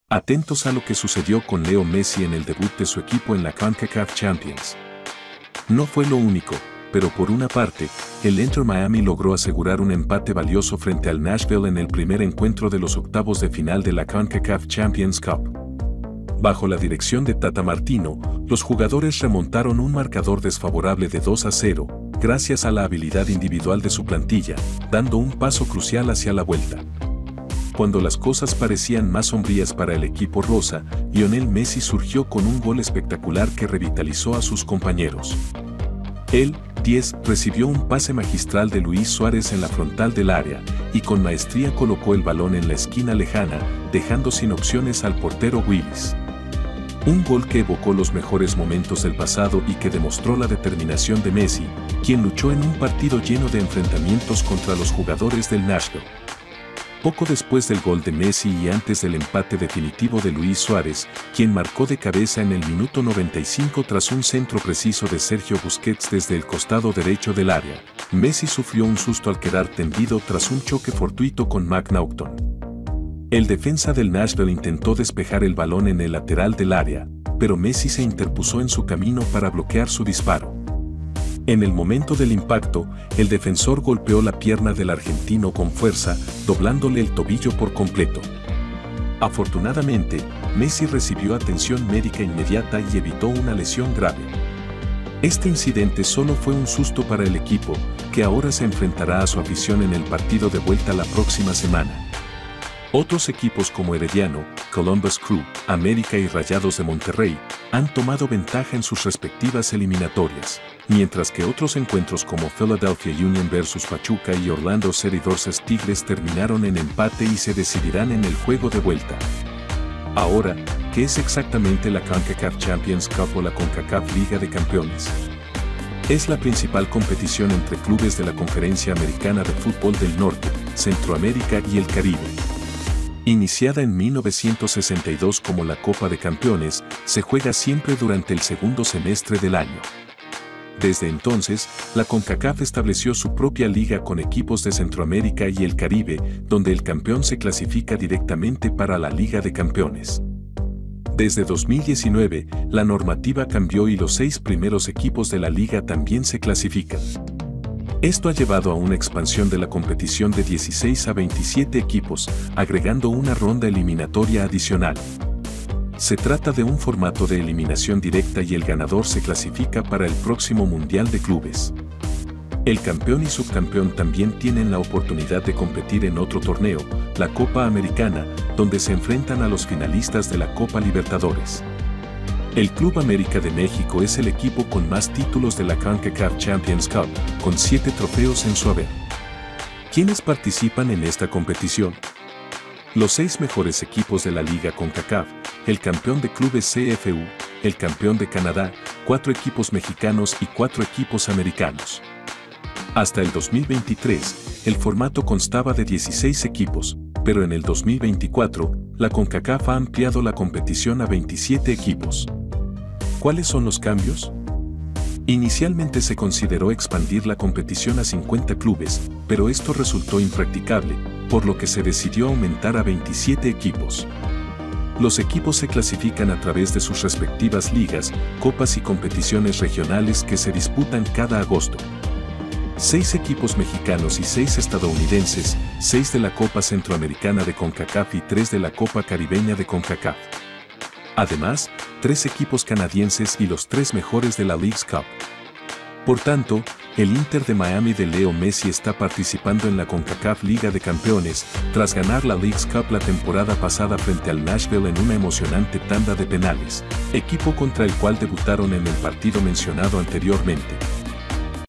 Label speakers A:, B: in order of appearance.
A: Atentos a lo que sucedió con Leo Messi en el debut de su equipo en la CONCACAF Champions. No fue lo único, pero por una parte, el Inter Miami logró asegurar un empate valioso frente al Nashville en el primer encuentro de los octavos de final de la CONCACAF Champions Cup. Bajo la dirección de Tata Martino, los jugadores remontaron un marcador desfavorable de 2-0, gracias a la habilidad individual de su plantilla, dando un paso crucial hacia la vuelta. Cuando las cosas parecían más sombrías para el equipo rosa, Lionel Messi surgió con un gol espectacular que revitalizó a sus compañeros. Él, 10, recibió un pase magistral de Luis Suárez en la frontal del área, y con maestría colocó el balón en la esquina lejana, dejando sin opciones al portero Willis. Un gol que evocó los mejores momentos del pasado y que demostró la determinación de Messi, quien luchó en un partido lleno de enfrentamientos contra los jugadores del Nashville. Poco después del gol de Messi y antes del empate definitivo de Luis Suárez, quien marcó de cabeza en el minuto 95 tras un centro preciso de Sergio Busquets desde el costado derecho del área, Messi sufrió un susto al quedar tendido tras un choque fortuito con McNaughton. El defensa del Nashville intentó despejar el balón en el lateral del área, pero Messi se interpuso en su camino para bloquear su disparo. En el momento del impacto, el defensor golpeó la pierna del argentino con fuerza, doblándole el tobillo por completo. Afortunadamente, Messi recibió atención médica inmediata y evitó una lesión grave. Este incidente solo fue un susto para el equipo, que ahora se enfrentará a su afición en el partido de vuelta la próxima semana. Otros equipos como Herediano, Columbus Crew, América y Rayados de Monterrey han tomado ventaja en sus respectivas eliminatorias, mientras que otros encuentros como Philadelphia Union vs Pachuca y Orlando City vs Tigres terminaron en empate y se decidirán en el juego de vuelta. Ahora, ¿qué es exactamente la CONCACAF Champions Cup o la CONCACAF Liga de Campeones? Es la principal competición entre clubes de la Conferencia Americana de Fútbol del Norte, Centroamérica y el Caribe. Iniciada en 1962 como la Copa de Campeones, se juega siempre durante el segundo semestre del año. Desde entonces, la CONCACAF estableció su propia liga con equipos de Centroamérica y el Caribe, donde el campeón se clasifica directamente para la Liga de Campeones. Desde 2019, la normativa cambió y los 6 primeros equipos de la liga también se clasifican. Esto ha llevado a una expansión de la competición de 16 a 27 equipos, agregando una ronda eliminatoria adicional. Se trata de un formato de eliminación directa y el ganador se clasifica para el próximo Mundial de Clubes. El campeón y subcampeón también tienen la oportunidad de competir en otro torneo, la Copa Americana, donde se enfrentan a los finalistas de la Copa Libertadores. El Club América de México es el equipo con más títulos de la CONCACAF Champions Cup, con 7 trofeos en su haber. ¿Quiénes participan en esta competición? Los 6 mejores equipos de la Liga CONCACAF, el campeón de clubes CFU, el campeón de Canadá, 4 equipos mexicanos y 4 equipos americanos. Hasta el 2023, el formato constaba de 16 equipos, pero en el 2024, la CONCACAF ha ampliado la competición a 27 equipos. ¿Cuáles son los cambios? Inicialmente se consideró expandir la competición a 50 clubes, pero esto resultó impracticable, por lo que se decidió aumentar a 27 equipos. Los equipos se clasifican a través de sus respectivas ligas, copas y competiciones regionales que se disputan cada agosto. 6 equipos mexicanos y 6 estadounidenses, 6 de la Copa Centroamericana de CONCACAF y 3 de la Copa Caribeña de CONCACAF. Además, 3 equipos canadienses y los 3 mejores de la Leagues Cup. Por tanto, el Inter de Miami de Leo Messi está participando en la CONCACAF Liga de Campeones, tras ganar la Leagues Cup la temporada pasada frente al Nashville en una emocionante tanda de penales, equipo contra el cual debutaron en el partido mencionado anteriormente.